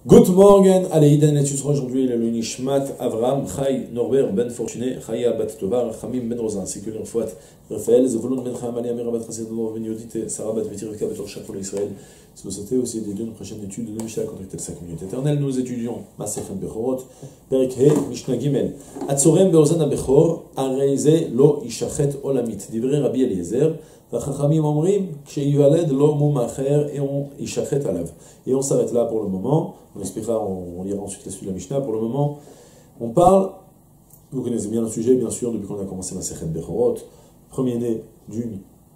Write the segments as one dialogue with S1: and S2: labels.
S1: Good morning, allez, Iden étudiera aujourd'hui le Nishmat Avram, Chai Norbert Ben Fortuné, Chaya Bat Tovar, Chamim Ben Rozan, Séculaire Fouat, Raphaël, Zevulun Ben Cham, Ali Amir Bat Chassid, Ben Yodit et Sarah Bat Vetirka, Betor Chapoul Israël. Si vous souhaitez aussi des deux prochaines études de Mishnah contactez le 5 minutes éternelles, nous étudions Masechet Bechorot, Perek He, Mishnah Gimel. Atzorem Beozan Bechor, Areize Lo Ishachet Olamit, Divrei Rabbi Eliezer. והחכמים אומרים, כשיוולד לא מום אחר et on יישחט עליו. Et on s'arrête là pour le moment. On expliquera, on lira ensuite la suite de la Mishnah. Pour le moment, on parle, vous connaissez bien le sujet, bien sûr, depuis qu'on a commencé la Sechet Bechorot. Premier-né d'une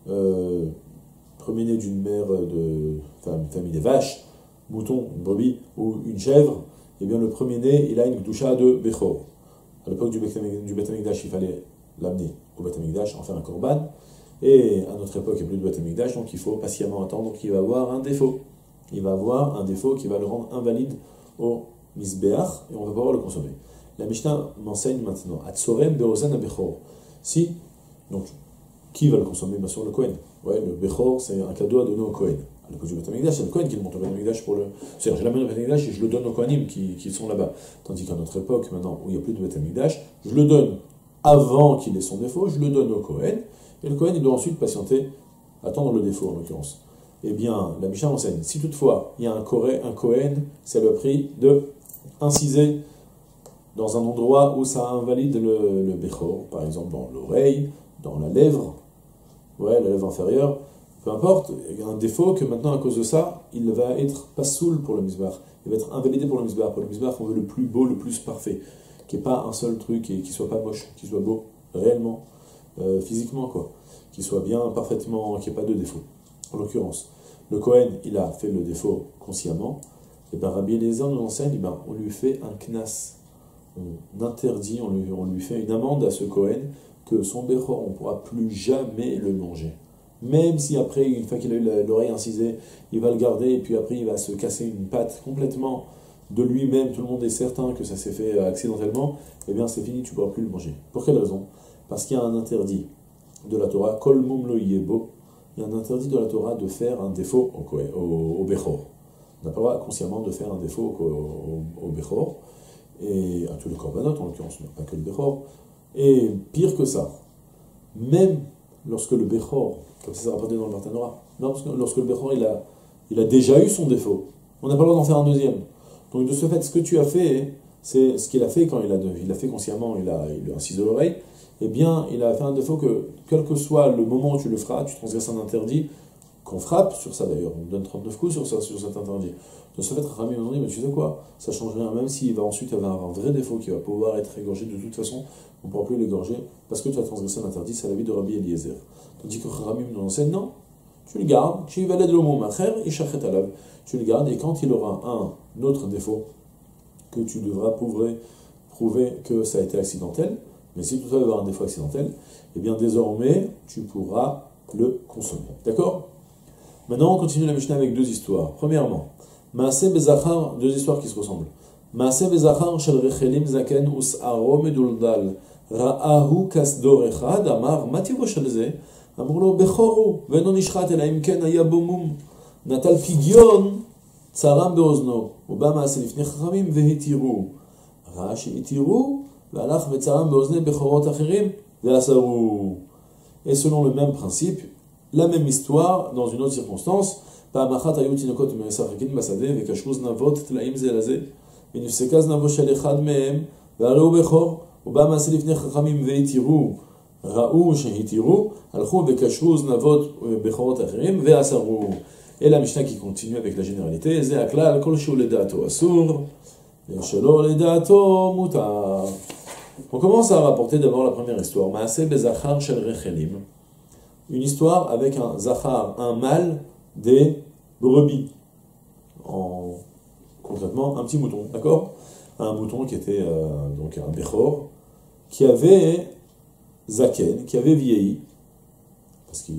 S1: mère de famille des vaches, mouton, une brebis ou une chèvre. Et bien le premier-né, il a une doucha de Bechor. À l'époque du Beth Amikdash, il fallait l'amener au Beth Amikdash, en faire un korban. Et à notre époque, il n'y a plus de Beth Amikdash, donc il faut patiemment attendre qu'il va avoir un défaut. Il va avoir un défaut qui va le rendre invalide au Mizbeach, et on va pouvoir le consommer. La Mishnah m'enseigne maintenant, Atsorem Beozan Bechor. Si, donc, qui va le consommer? Bien sûr, le Kohen. Ouais, le Bechor, c'est un cadeau à donner au Kohen. À l'époque du Beth Amikdash, c'est le Kohen qui le monte au Beth Amikdash pour le. C'est-à-dire, je l'amène au Beth Amikdash et je le donne aux Kohanim qui sont là-bas. Tandis qu'à notre époque, maintenant, où il n'y a plus de Beth Amikdash, je le donne avant qu'il ait son défaut, je le donne au Kohen. Et le Kohen, il doit ensuite patienter, attendre le défaut en l'occurrence. Eh bien, la Mishnah enseigne, si toutefois il y a un Kohen, c'est le prix de inciser dans un endroit où ça invalide le Bechor, par exemple dans l'oreille, dans la lèvre, la lèvre inférieure, peu importe, il y a un défaut que maintenant à cause de ça, il va être pas soul pour le Mizbach, il va être invalidé pour le Mizbach. Pour le Mizbach, on veut le plus beau, le plus parfait, qu'il n'y ait pas un seul truc et qu'il soit pas moche, qu'il soit beau, réellement. Physiquement, quoi, qu'il soit bien parfaitement, qu'il n'y ait pas de défaut. En l'occurrence, le Kohen, il a fait le défaut consciemment, et bien Rabbi Eliezer nous enseigne, on lui fait un knas, on interdit, on lui fait une amende à ce Kohen, que son Bechor, on ne pourra plus jamais le manger. Même si après, une fois qu'il a eu l'oreille incisée, il va le garder, et puis après il va se casser une patte complètement de lui-même, tout le monde est certain que ça s'est fait accidentellement, et bien c'est fini, tu ne pourras plus le manger. Pour quelle raison? Parce qu'il y a un interdit de la Torah, Kol Mum Lo Yebo, il y a un interdit de la Torah de faire un défaut au Bechor. On n'a pas le droit consciemment de faire un défaut au Bechor, et à tous les korbanot en l'occurrence, pas que le Bechor. Et pire que ça, même lorsque le Bechor, comme ça c'est rapporté dans le Bartanora, lorsque le Bechor il a déjà eu son défaut, on n'a pas le droit d'en faire un deuxième. Donc de ce fait, ce que tu as fait, c'est ce qu'il a fait quand il a fait consciemment, il a incisé l'oreille. Eh bien, il a fait un défaut que, quel que soit le moment où tu le feras, tu transgresses un interdit, qu'on frappe sur ça d'ailleurs, on donne 39 coups sur cet interdit. De ce fait, Rami m'a dit, mais tu sais quoi, ça ne change rien, même s'il va ensuite avoir un vrai défaut qui va pouvoir être égorgé, de toute façon, on ne pourra plus l'égorger, parce que tu as transgressé un interdit, c'est l'avis de Rabbi Eliezer. Tandis que Rami nous enseigne, non, tu le gardes, tu le gardes, et quand il aura un autre défaut, que tu devras prouver que ça a été accidentel, mais si tu dois avoir un défaut accidentel, eh bien désormais, tu pourras le consommer. D'accord? Maintenant, on continue la Mishnah avec deux histoires. Premièrement, Maaseh Bezachar, deux histoires qui se ressemblent. Maaseh Bezachar shel rechelim zaken us'aro meduldal ra'ahu kasdor echad amar mativo shel ze amru lo bechoru ve'eno nishchat ela im ken haya bo mum natal pidyon tsaram beozno uba maaseh lifnei chachamim vehitiru ra'a she'itiru et selon le même principe, la même histoire, dans une autre circonstance, et la Mishnah qui continue avec la généralité, on commence à rapporter d'abord la première histoire, Maaseh Bezachar shel rechelim, une histoire avec un zachar, un mâle des brebis, concrètement un petit mouton, d'accord? Un mouton qui était donc un bechor, qui avait zaken, qui avait vieilli, parce qu'il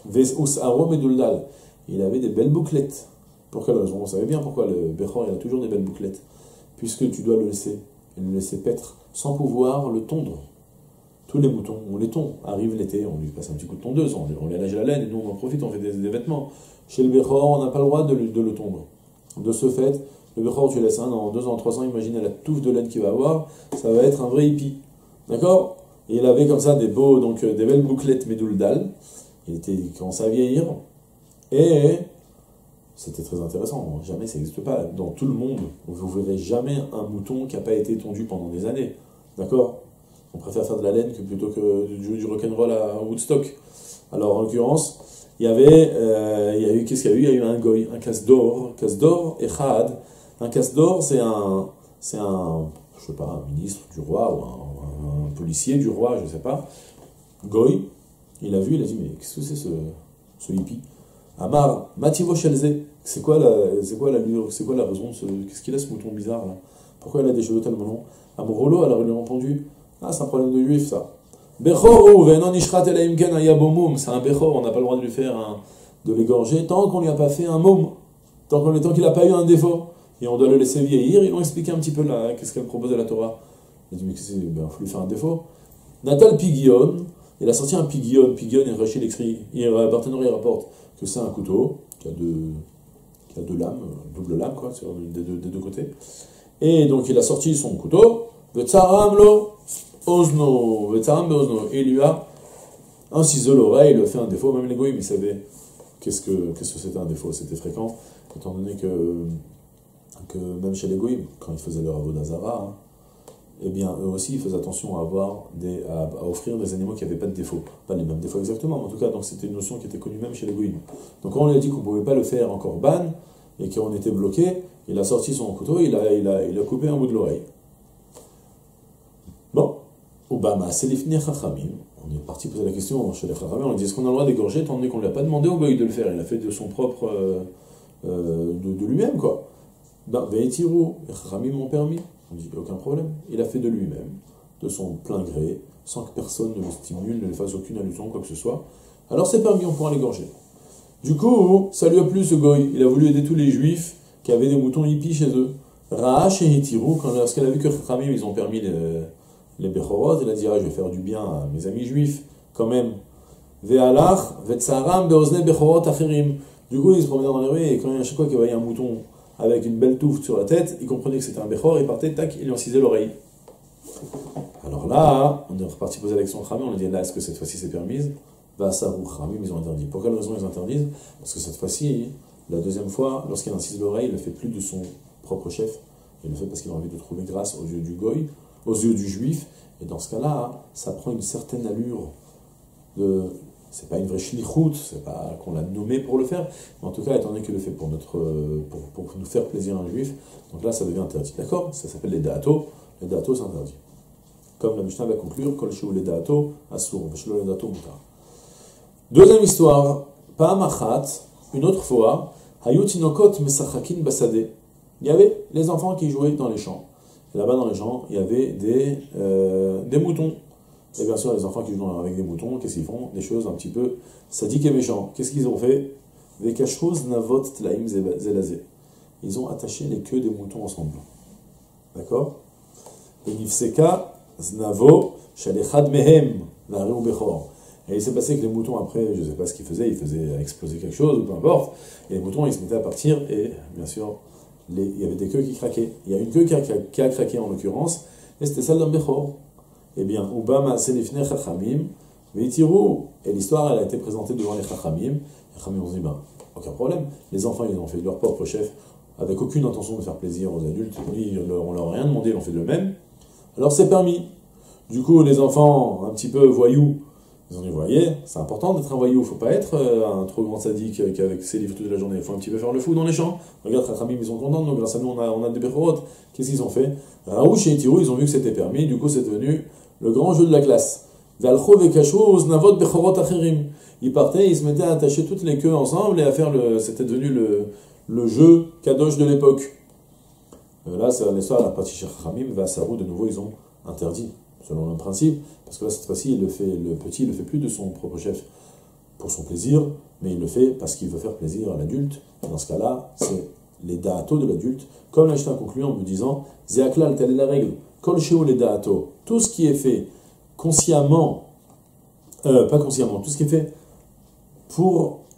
S1: il avait des belles bouclettes. Pour quelle raison? On savait bien pourquoi le bechor il a toujours des belles bouclettes, puisque tu dois le laisser paître sans pouvoir le tondre. Tous les moutons, on les tond. Arrive l'été, on lui passe un petit coup de tondeuse, on lui allège la laine, et nous on en profite, on fait des vêtements. Chez le Bechor, on n'a pas le droit de le tondre. De ce fait, Le Bechor, tu laisses 1 an, 2 ans, 3 ans, imaginez la touffe de laine qu'il va avoir, ça va être un vrai hippie. D'accord? Et il avait comme ça des beaux, donc des belles bouclettes Meduldal. Il commençait à vieillir. Et c'était très intéressant. Jamais ça n'existe pas. Dans tout le monde, vous ne verrez jamais un mouton qui n'a pas été tondu pendant des années. D'accord? On préfère faire de la laine plutôt que du rock'n'roll à Woodstock. Alors en l'occurrence, il y a eu, qu'est-ce qu'il y a eu? Il y a eu un goy, un Kasdor et Chad. Un Kasdor, c'est un, je sais pas, un ministre du roi ou un policier du roi, je sais pas. Goy, il a vu, il a dit, mais qu'est-ce que c'est ce hippie? Amar, Mativo Shelze, c'est quoi l'allure, c'est quoi la raison de qu'est-ce qu'il a ce mouton bizarre là? Pourquoi il a des cheveux tellement longs? Amrolo, alors il lui a répondu, ah, c'est un problème de juif ça. Bechor, venon ishrat elaim ken ayabomum, c'est un bechor, on n'a pas le droit de lui faire de l'égorger tant qu'on lui a pas fait un môme, tant qu'il n'a pas eu un défaut. Et on doit le laisser vieillir. Ils ont expliqué un petit peu là, qu'est-ce qu'elle proposait la Torah. Il a dit, mais il faut lui faire un défaut. Natal Pigion, il a sorti un Pigion. Pigion, il Rachid écrit, Barthénor, il rapporte que c'est un couteau qui a deux lames, double lame, quoi, des deux côtés. Et donc il a sorti son couteau, Vetzaramlo Ozno, Vetzaram Ozno, et il lui a incisé l'oreille, il lui a fait un défaut. Même les goïms, ils savaient qu'est-ce que c'était un défaut. C'était fréquent, étant donné que même chez les goïms, quand ils faisaient leur avodah zara, eh bien, eux aussi, ils faisaient attention à offrir des animaux qui n'avaient pas de défaut. Pas les mêmes défauts exactement, mais en tout cas, donc c'était une notion qui était connue même chez les goïms. Donc quand on lui a dit qu'on ne pouvait pas le faire en korban, et qu'on était bloqué, il a sorti son couteau, il a coupé un bout de l'oreille. Bon, Obama, c'est les chachamim. On est parti poser la question chez les chachamim, on a dit, est-ce qu'on a le droit d'égorger, étant donné qu'on ne lui a pas demandé au goï de le faire, il a fait de son propre, de lui-même, quoi. Ben, Ve'etirou, les chachamim m'ont permis. On dit, aucun problème. Il a fait de lui-même, de son plein gré, sans que personne ne le stimule, ne lui fasse aucune allusion, quoi que ce soit. Alors c'est permis, on pourra l'égorger. Du coup, ça lui a plu ce goy. Il a voulu aider tous les juifs qui avaient des moutons hippies chez eux. Ra'ach et Hitirou, lorsqu'elle a vu que Chachamim, ils ont permis les Bechorot, elle a dit, ah, je vais faire du bien à mes amis juifs, quand même. Ve'alach, ve'tsaram, be'ozne Bechorot acherim. Du coup, il se promenait dans les rues, et quand à chaque fois qu'il voyait un mouton avec une belle touffe sur la tête, il comprenait que c'était un Bechor, il partait, tac, il lui incisait l'oreille. Alors là, on est reparti poser la question de Chachamim, on a dit, là, est-ce que cette fois-ci c'est permise? Vasarou Chachamim, ils ont interdit. Pour quelle raison ils interdisent? Parce que cette fois-ci, la deuxième fois, lorsqu'il incise l'oreille, il le fait plus de son propre chef, il le fait parce qu'il a envie de trouver grâce aux yeux du goy, aux yeux du juif, et dans ce cas-là, ça prend une certaine allure de... C'est pas une vraie shlichut, c'est pas qu'on l'a nommé pour le faire, mais en tout cas, étant donné qu'il le fait pour nous faire plaisir à un juif, donc là, ça devient interdit. D'accord? Ça s'appelle les da'ato. Les da'ato, c'est interdit. Comme la Mishnah va conclure, kol shu les da'ato, asur, veshlo les da'ato mutar. Deuxième histoire, Pa'amachat, une autre fois, Hayutinokot mesachakin basade. Il y avait les enfants qui jouaient dans les champs. Et là-bas, dans les champs, il y avait des moutons. Et bien sûr, les enfants qui jouent avec des moutons, qu'est-ce qu'ils font? Des choses un petit peu sadiques et méchantes. Qu'est-ce qu'ils ont fait? Vekashroz navot tlaim zelazé. Ils ont attaché les queues des moutons ensemble. D'accord? Et nifseka znavo shalechad mehem varu bechor. Et il s'est passé que les moutons, après, je ne sais pas ce qu'ils faisaient exploser quelque chose, ou peu importe. Et les moutons, ils se mettaient à partir, et bien sûr, il y avait des queues qui craquaient. Il y a une queue qui a craqué en l'occurrence, et c'était celle d'un bechor. Eh bien, Obama selifne chachamim, veitiru, et l'histoire, elle a été présentée devant les chachamim. Les chachamim ont dit, ben, aucun problème. Les enfants, ils ont fait de leur propre chef, avec aucune intention de faire plaisir aux adultes. On leur a rien demandé, ils ont fait de même. Alors c'est permis. Du coup, les enfants, un petit peu voyous, ils ont dit, vous voyez, c'est important d'être un voyou, il ne faut pas être un trop grand sadique avec ses livres toute la journée, il faut un petit peu faire le fou dans les champs. Regarde, Chachamim, ils sont contents, donc grâce à nous, on a des Bechorot. Qu'est-ce qu'ils ont fait? Raouch et Itirou, ils ont vu que c'était permis, du coup, c'est devenu le grand jeu de la classe. Valcho vekashou znavot Bechorot acherim. Ils partaient, ils se mettaient à attacher toutes les queues ensemble et à faire c'était devenu le jeu kadosh de l'époque. Là, c'est l'histoire de la partie chez Chachamim, Vasarou, de nouveau, ils ont interdit. Selon le principe, parce que là, cette fois-ci, le petit, il le fait plus de son propre chef pour son plaisir, mais il le fait parce qu'il veut faire plaisir à l'adulte. Dans ce cas-là, c'est les da'ato de l'adulte. Comme l'Aishta a conclu en me disant, Zéaklal, telle est la règle, kol sheo les da'ato, tout ce qui est fait consciemment, pas consciemment, tout ce qui est fait pour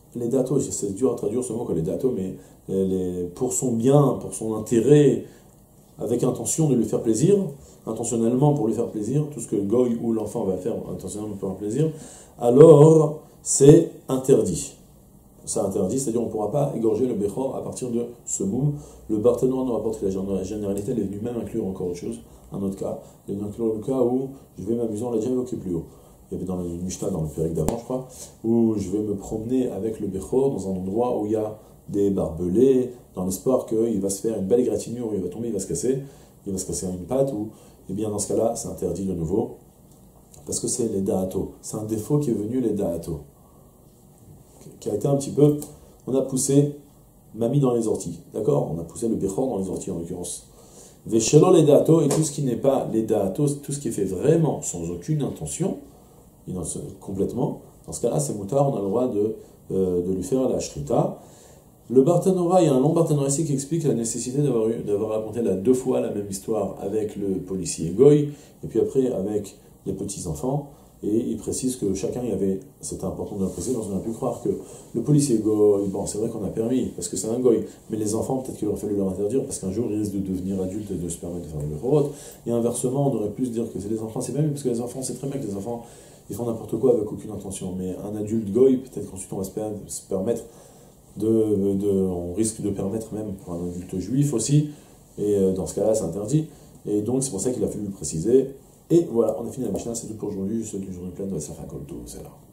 S1: les datos, c'est dur à traduire ce mot que les datos, mais pour son bien, pour son intérêt, avec intention de lui faire plaisir, intentionnellement pour lui faire plaisir, tout ce que le goy ou l'enfant va faire intentionnellement pour lui faire plaisir, alors c'est interdit. C'est interdit, c'est-à-dire on ne pourra pas égorger le Bechor à partir de ce boum. Le Barthénois nous rapporte que la généralité, elle est venue même inclure encore autre chose, un autre cas. Il est venu inclure le cas où je vais m'amuser, on l'a déjà évoqué plus haut. Il y avait dans le Mishnah, dans le Pérec d'avant, je crois, où je vais me promener avec le Bechor dans un endroit où il y a des barbelés, dans l'espoir qu'il va se faire une belle égratignure, où il va tomber, il va se casser une patte, ou, et bien dans ce cas-là, c'est interdit de nouveau, parce que c'est les da'ato. C'est un défaut qui est venu les da'ato, qui a été un petit peu, on a poussé mamie dans les orties, d'accord? On a poussé le Bechor dans les orties en l'occurrence. Veshelo les da'ato, et tout ce qui n'est pas les da'ato, tout ce qui est fait vraiment sans aucune intention, complètement, dans ce cas-là, c'est moutard, on a le droit de lui faire la shrita. Le Barthénoïa, il y a un long Barthénoïa ici qui explique la nécessité d'avoir raconté là 2 fois la même histoire avec le policier Goy, et puis après avec les petits-enfants, et il précise que chacun y avait, c'était important de le préciser, parce qu'on a pu croire que le policier Goy, bon c'est vrai qu'on a permis, parce que c'est un Goy, mais les enfants, peut-être qu'il aurait fallu leur interdire, parce qu'un jour ils risquent de devenir adultes et de se permettre de faire le Bechorot, et inversement, on aurait pu se dire que c'est les enfants, c'est pas mieux, parce que les enfants, c'est très bien que les enfants, ils font n'importe quoi avec aucune intention, mais un adulte Goy, peut-être qu'ensuite on va se permettre on risque de permettre même pour un adulte juif aussi, et dans ce cas-là c'est interdit, et donc c'est pour ça qu'il a fallu le préciser. Et voilà, on a fini la Mishnah, c'est tout pour aujourd'hui, c'est une journée pleine de Safra Kolto, c'est là.